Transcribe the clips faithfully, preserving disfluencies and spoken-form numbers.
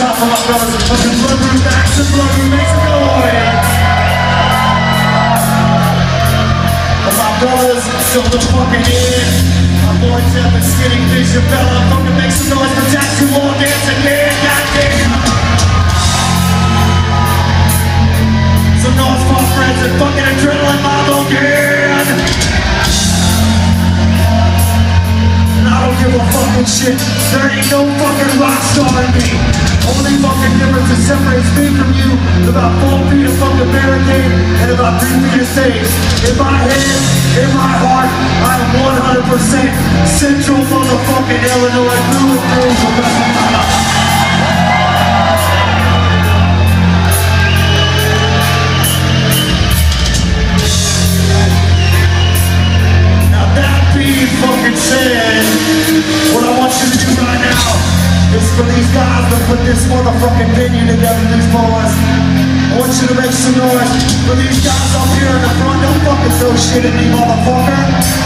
top for my brothers in fucking Bloodroot Max and Bloodroot Mexico. For my brothers still the fucking in. My boy Jeff and Skinny Vision Bella. Fucking make some noise for Tattoo Wall Dance again. Goddamn. Some noise for our friends and fucking Adrenaline Mob again. And I don't give a fucking shit. There ain't no fucking rock star in me. Only fucking difference that separates me from you is about four feet of fucking barricade and about three feet of stage. In my head, in my heart, I am one hundred percent Central motherfucking Illinois through and through for WrestleMania. Fucking said, what I want you to do right now is for these guys to put this motherfucking venue together, these boys. I want you to make some noise for these guys up here in the front. Don't fucking throw shit at me, motherfucker.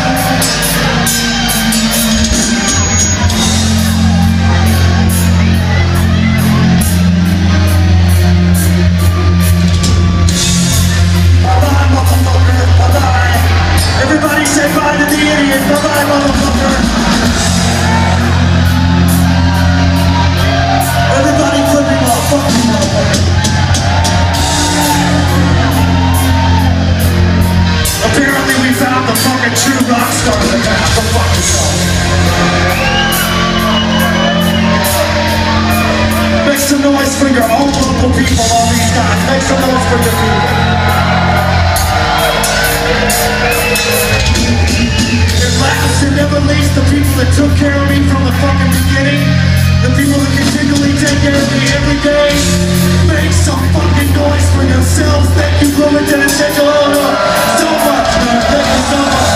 Bye-bye, motherfucker. Bye-bye. Everybody say bye to the idiot. Bye-bye, motherfucker. Everybody clip me, motherfucker, motherfucker. Apparently we found the fucking true rock star that got the fuck yourself. Make some noise for your own local people, all these guys. Make some noise for your people. And last and never least, the people that took care of me from the fucking beginning, the people that continually take care of me every day. Make some fucking noise for yourselves. Thank you, Bloomington and Central Illinois, so much, man. Thank you so much.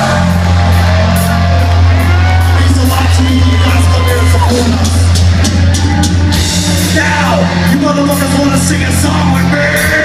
It means a lot to me. You guys come here and support us. Now, you motherfuckers want to sing a song with me?